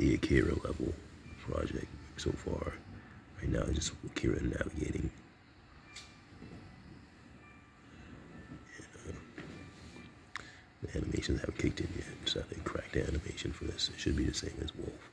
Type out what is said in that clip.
the Akira level project so far. Right now, it's just Akira navigating. And, the animations haven't kicked in yet, so I didn't crack the animation for this. It should be the same as Wolf.